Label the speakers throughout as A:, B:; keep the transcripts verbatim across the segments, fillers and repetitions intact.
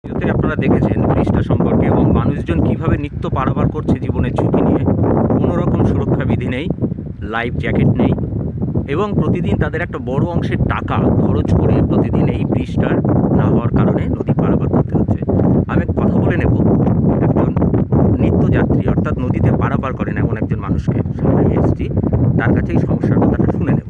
A: ভিডিওতে আপনারা দেখেছেন ব্রিজটা সম্পর্কে এবং মানুষজন কিভাবে নিত্য পারাপার করছে জীবনের ঝুঁকি নিয়ে। কোনো রকম সুরক্ষা বিধি নেই, লাইফ জ্যাকেট নেই এবং প্রতিদিন তাদের একটা বড় অংশের টাকা খরচ করে প্রতিদিন এই ব্রিজটার না হওয়ার কারণে নদী পারাপার করতে হচ্ছে। আমি এক কথা বলে নেব একজন নিত্যযাত্রী অর্থাৎ নদীতে পারাপার করেন এমন একজন মানুষকে সামনে আমি এসেছি, তার কাছে এই সমস্যার কথাটা শুনে নেব।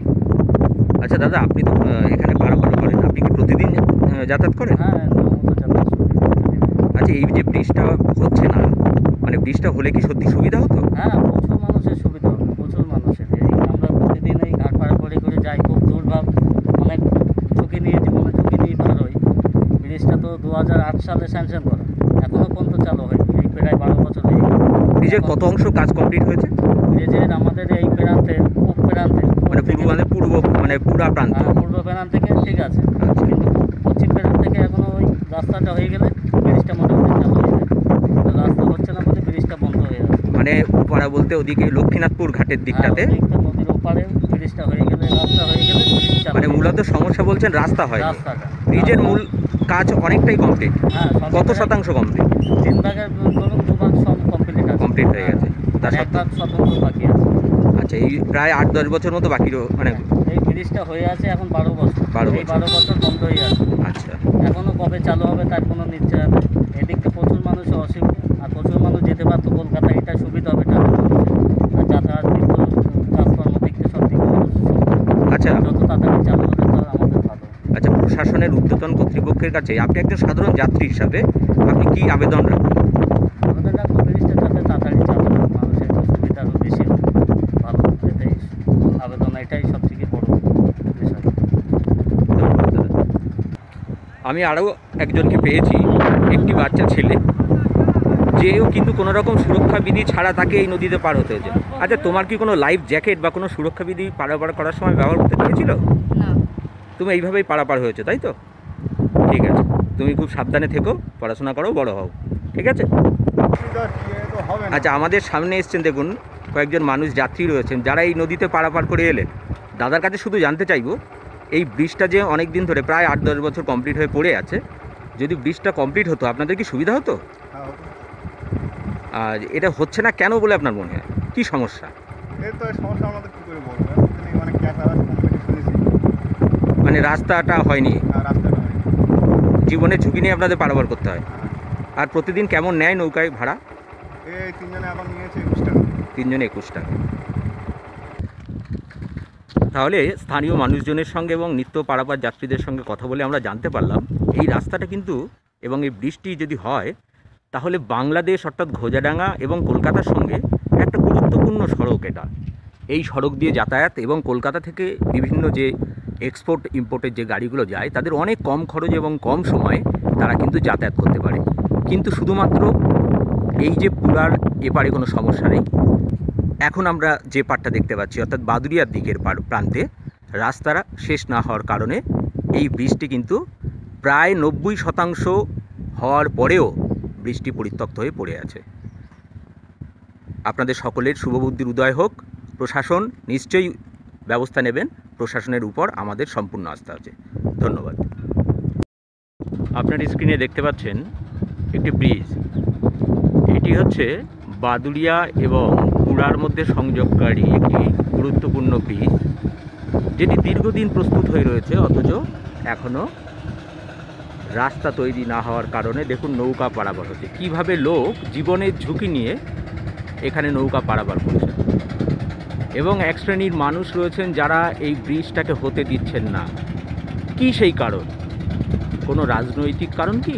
A: আচ্ছা দাদা, আপনি তো এখানে পারাপার করেন, আপনি কি প্রতিদিন যাতায়াত করেন?
B: হ্যাঁ, নিয়মিত যাতায়াত করি।
A: আচ্ছা, এই যে ব্রিজটা হচ্ছে না, মানে ব্রিজটা হলে কি সত্যি সুবিধা হতো?
B: হ্যাঁ, প্রচুর মানুষের সুবিধা হবে, প্রচুর মানুষের। এই আমরা প্রতিদিন এই ঘাট পারাপাড়ি করে যাই, খুব দুর্ভাব, অনেক ঝুঁকি নিয়ে জীবনে ঝুঁকি নিয়ে পার হই। ব্রিজটা তো দু হাজার আট সালে স্যাংশন করা, এখনও পর্যন্ত চালু হয়নি। এই প্রায় বারো বছর হয়ে গেল।
A: ব্রিজের কত অংশ কাজ কমপ্লিট হয়েছে?
B: ব্রিজের আমাদের এই প্রান্তে, পূব প্রান্তে,
A: মানে পূর্ব মানে পূর্ব মানে পুরা প্রান্ত।
B: হ্যাঁ, পূর্ব প্রান্ত থেকে ঠিক আছে,
A: আচ্ছা।
B: কিন্তু পশ্চিম প্রান্ত থেকে এখনও ওই রাস্তাটা হয়ে গেলে ব্রিজটা মোটামুটি চালু হয়ে যায়। তো রাস্তা হচ্ছে না বলে ব্রিজটা বন্ধ হয়ে আছে।
A: মানে ওপারা বলতে ওদিকে লক্ষ্মীনাথপুর ঘাটের দিকটাতে,
B: হ্যাঁ, ওদিকটা নদীর ওপারে ব্রিজটা হয়ে গেলে, রাস্তা হয়ে গেলে ব্রিজ চালু
A: মানে
B: হয়ে
A: মূলত সমস্যা বলছেন রাস্তা হয়।
B: রাস্তাটা
A: ব্রিজের মূল কাজ অনেকটাই কমপ্লিট।
B: হ্যাঁ,
A: কত শতাংশ কমপ্লিট?
B: তিন ভাগের ধরুন দু ভাগ সব কমপ্লিট আছে,
A: কমপ্লিট হয়ে গেছে, তার
B: আর এক
A: সত্ত্বেও
B: ভাগ স্বতন্ত্র বাকি আছে।
A: আচ্ছা, এই প্রায় আট দশ বছর মতো বাকি রো- মানে
B: এই ব্রিজটা হয়ে আছে এখন বারো বছর।
A: বারো
B: এই
A: বছর।
B: বারো বছর বন্ধ হয়ে আছে।
A: আচ্ছা।
B: এখনও কবে চালু হবে তার কোনো নিশ্চয় নেই। এদিকটা প্রচুর মানুষের অসুবিধা, আর প্রচুর মানুষ যেতে পারতো কলকাতা, এটা সুবিধা হবে তাদের মানুষের। আর যাতায়াত কিন্তু কাজকর্ম দিক থেকে সব দিক থেকে মানুষের সুবিধা।
A: আচ্ছা
B: যত তাড়াতাড়ি চালু হবে তো আমাদের ভালো।
A: আচ্ছা, প্রশাসনের ঊর্ধ্বতন কর্তৃপক্ষের কাছে আপনি একজন সাধারণ যাত্রী হিসাবে আপনি কি আবেদন রাখবেন?
B: আমাদের রাখবো ব্রিজটা যাতে তাড়াতাড়ি চালু হবে, মানুষের একটু সুবিধা আরও বেশি হবে, ভালো। এটাই আবেদন, এটাই সব থেকে বড় বিষয়।
A: ধন্যবাদ দাদা। আমি আরও একজনকে পেয়েছি, একটি বাচ্চা ছেলে, যেও কিন্তু কোনো রকম সুরক্ষা বিধি ছাড়া তাকে এই নদীতে পার হতে হয়েছে। আচ্ছা, তোমার কি কোনো লাইফ জ্যাকেট বা কোনো সুরক্ষা বিধি পারাপার করার সময় ব্যবহার করতে পেরেছিল?
C: না।
A: তুমি এইভাবেই পারাপার হয়েছে, তাই তো? ঠিক আছে, তুমি খুব সাবধানে থেকো, পড়াশোনা করো, বড় হও, ঠিক আছে? আচ্ছা, আমাদের সামনে এসছেন দেখুন কয়েকজন মানুষ যাত্রী রয়েছেন যারা এই নদীতে পারাপার করে এলেন। দাদার কাছে শুধু জানতে চাইবো, এই ব্রিজটা যে অনেক দিন ধরে প্রায় আট দশ বছর কমপ্লিট হয়ে পড়ে আছে, যদি ব্রিজটা কমপ্লিট হতো আপনাদের কি সুবিধা হতো? আর এটা হচ্ছে না কেন বলে আপনার মনে হয়, কী সমস্যা?
D: এই তো সমস্যা আমাদের কী করে বলবো, প্রতিদিন মানে ক্যাটার কোম্পানি শুনেছি,
A: মানে রাস্তাটা হয়নি,
D: আর রাস্তাটা হয়
A: জীবনের ঝুঁকি নিয়ে আপনাদের পারাপার করতে হয়। আর প্রতিদিন কেমন নেয় নৌকায় ভাড়া?
D: এই তিনজনে এখন নিয়েছে একুশ টাকা।
A: তিনজনে একুশ টাকা। তাহলে স্থানীয় মানুষজনের সঙ্গে এবং নিত্য পারাপার যাত্রীদের সঙ্গে কথা বলে আমরা জানতে পারলাম এই রাস্তাটা কিন্তু এবং এই বৃষ্টি যদি হয় তাহলে বাংলাদেশ অর্থাৎ ঘোজাডাঙ্গা এবং কলকাতার সঙ্গে একটা গুরুত্বপূর্ণ সড়ক এটা। এই সড়ক দিয়ে যাতায়াত এবং কলকাতা থেকে বিভিন্ন যে এক্সপোর্ট ইম্পোর্টের যে গাড়িগুলো যায় তাদের অনেক কম খরচ এবং কম সময়ে তারা কিন্তু যাতায়াত করতে পারে। কিন্তু শুধুমাত্র এই যে পুরার এপারে কোনো সমস্যা নেই, এখন আমরা যে পাটটা দেখতে পাচ্ছি অর্থাৎ বাদুড়িয়ার দিকের প্রান্তে রাস্তাটা শেষ না হওয়ার কারণে এই ব্রিজটি কিন্তু প্রায় নব্বই শতাংশ হওয়ার পরেও ব্রিজটি পরিত্যক্ত হয়ে পড়ে আছে। আপনাদের সকলের শুভবুদ্ধির উদয় হোক। প্রশাসন নিশ্চয়ই ব্যবস্থা নেবেন, প্রশাসনের উপর আমাদের সম্পূর্ণ আস্থা আছে। ধন্যবাদ। আপনার স্ক্রিনে দেখতে পাচ্ছেন একটি ব্রিজ, এটি হচ্ছে বাদুড়িয়া এবং পুরার মধ্যে সংযোগকারী একটি গুরুত্বপূর্ণ ব্রিজ, যেটি দীর্ঘদিন প্রস্তুত হয়ে রয়েছে অথচ এখনও রাস্তা তৈরি না হওয়ার কারণে দেখুন নৌকা পারাপার হচ্ছে। কীভাবে লোক জীবনের ঝুঁকি নিয়ে এখানে নৌকা পারাপার করছে এবং এক শ্রেণীর মানুষ রয়েছেন যারা এই ব্রিজটাকে হতে দিচ্ছেন না। কি সেই কারণ? কোনো রাজনৈতিক কারণ কি?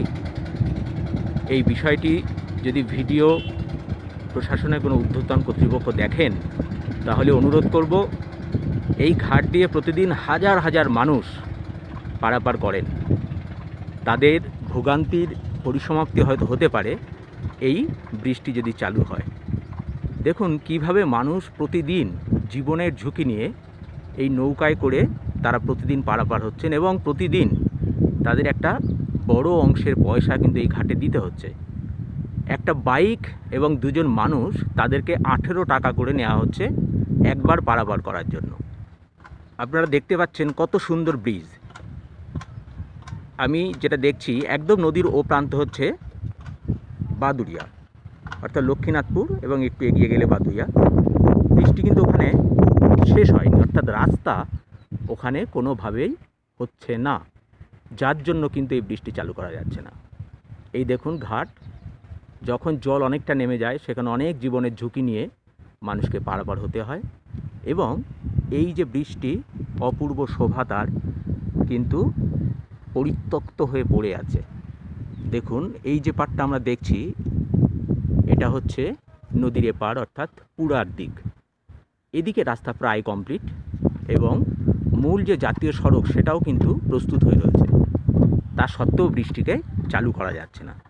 A: এই বিষয়টি যদি ভিডিও প্রশাসনের কোনো ঊর্ধ্বতন কর্তৃপক্ষ দেখেন তাহলে অনুরোধ করব, এই ঘাট দিয়ে প্রতিদিন হাজার হাজার মানুষ পারাপার করেন, তাদের ভোগান্তির পরিসমাপ্তি হয়তো হতে পারে এই বৃষ্টি যদি চালু হয়। দেখুন কিভাবে মানুষ প্রতিদিন জীবনের ঝুঁকি নিয়ে এই নৌকায় করে তারা প্রতিদিন পারাপার হচ্ছেন এবং প্রতিদিন তাদের একটা বড় অংশের পয়সা কিন্তু এই ঘাটে দিতে হচ্ছে। একটা বাইক এবং দুজন মানুষ তাদেরকে আঠেরো টাকা করে নেওয়া হচ্ছে একবার পারাপার করার জন্য। আপনারা দেখতে পাচ্ছেন কত সুন্দর ব্রিজ। আমি যেটা দেখছি একদম নদীর ও প্রান্ত হচ্ছে বাদুড়িয়া, অর্থাৎ লক্ষ্মীনাথপুর এবং একটু এগিয়ে গেলে বাদুড়িয়া। বৃষ্টি কিন্তু ওখানে শেষ হয়নি, অর্থাৎ রাস্তা ওখানে কোনোভাবেই হচ্ছে না, যার জন্য কিন্তু এই বৃষ্টি চালু করা যাচ্ছে না। এই দেখুন ঘাট, যখন জল অনেকটা নেমে যায় সেখানে অনেক জীবনের ঝুঁকি নিয়ে মানুষকে পারাপার হতে হয়, এবং এই যে বৃষ্টি অপূর্ব শোভা তার কিন্তু পরিত্যক্ত হয়ে পড়ে আছে। দেখুন এই যে পাড়টা আমরা দেখছি এটা হচ্ছে নদীর এপার, অর্থাৎ পুরার দিক। এদিকে রাস্তা প্রায় কমপ্লিট এবং মূল যে জাতীয় সড়ক সেটাও কিন্তু প্রস্তুত হয়ে রয়েছে, তা সত্ত্বেও বৃষ্টিকে চালু করা যাচ্ছে না।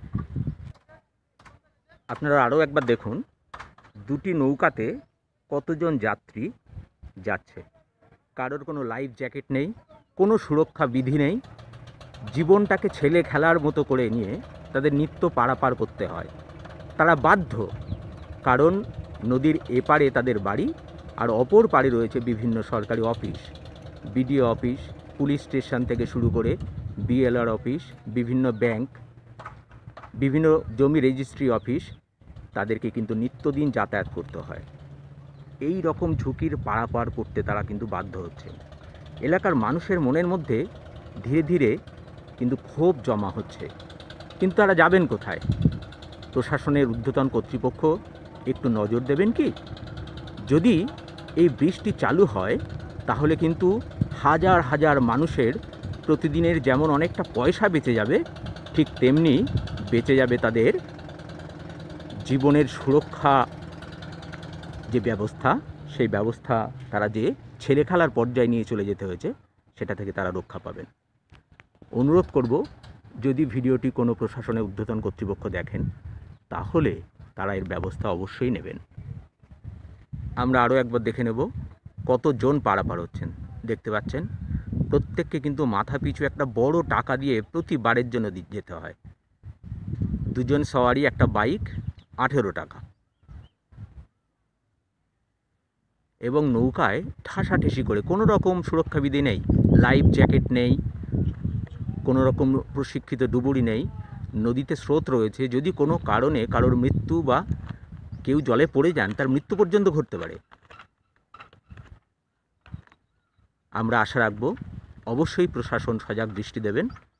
A: আপনারা আরও একবার দেখুন দুটি নৌকাতে কতজন যাত্রী যাচ্ছে। কারোর কোনো লাইফ জ্যাকেট নেই, কোনো সুরক্ষা বিধি নেই। জীবনটাকে ছেলে খেলার মতো করে নিয়ে তাদের নিত্য পারাপার করতে হয়। তারা বাধ্য, কারণ নদীর এপারে তাদের বাড়ি আর অপর পাড়ে রয়েছে বিভিন্ন সরকারি office, BDO office, police station থেকে শুরু করে বিএলআর অফিস, বিভিন্ন ব্যাংক, বিভিন্ন জমি রেজিস্ট্রি অফিস। তাদেরকে কিন্তু নিত্যদিন যাতায়াত করতে হয়। এই রকম ঝুঁকির পারাপার করতে তারা কিন্তু বাধ্য হচ্ছে। এলাকার মানুষের মনের মধ্যে ধীরে ধীরে কিন্তু ক্ষোভ জমা হচ্ছে, কিন্তু তারা যাবেন কোথায়? প্রশাসনের ঊর্ধ্বতন কর্তৃপক্ষ একটু নজর দেবেন কি? যদি এই বৃষ্টি চালু হয় তাহলে কিন্তু হাজার হাজার মানুষের প্রতিদিনের যেমন অনেকটা পয়সা বেঁচে যাবে, ঠিক তেমনি বেঁচে যাবে তাদের জীবনের সুরক্ষা যে ব্যবস্থা, সেই ব্যবস্থা তারা যে ছেলে খেলার পর্যায়ে নিয়ে চলে যেতে হয়েছে সেটা থেকে তারা রক্ষা পাবেন। অনুরোধ করব, যদি ভিডিওটি কোনো প্রশাসনের ঊর্ধ্বতন কর্তৃপক্ষ দেখেন তাহলে তারা এর ব্যবস্থা অবশ্যই নেবেন। আমরা আরও একবার দেখে নেব কতজন পারাপার হচ্ছেন। দেখতে পাচ্ছেন প্রত্যেককে কিন্তু মাথা পিছু একটা বড় টাকা দিয়ে প্রতিবারের জন্য যেতে হয়। দুজন সওয়ারি একটা বাইক আঠেরো টাকা, এবং নৌকায় ঠাসাঠাসি করে, কোনো রকম সুরক্ষাবিধি নেই, লাইফ জ্যাকেট নেই, কোনো রকম প্রশিক্ষিত ডুবুরি নেই। নদীতে স্রোত রয়েছে, যদি কোনো কারণে কারোর মৃত্যু বা কেউ জলে পড়ে যান তার মৃত্যু পর্যন্ত ঘটতে পারে। আমরা আশা রাখব অবশ্যই প্রশাসন সজাগ দৃষ্টি দেবেন।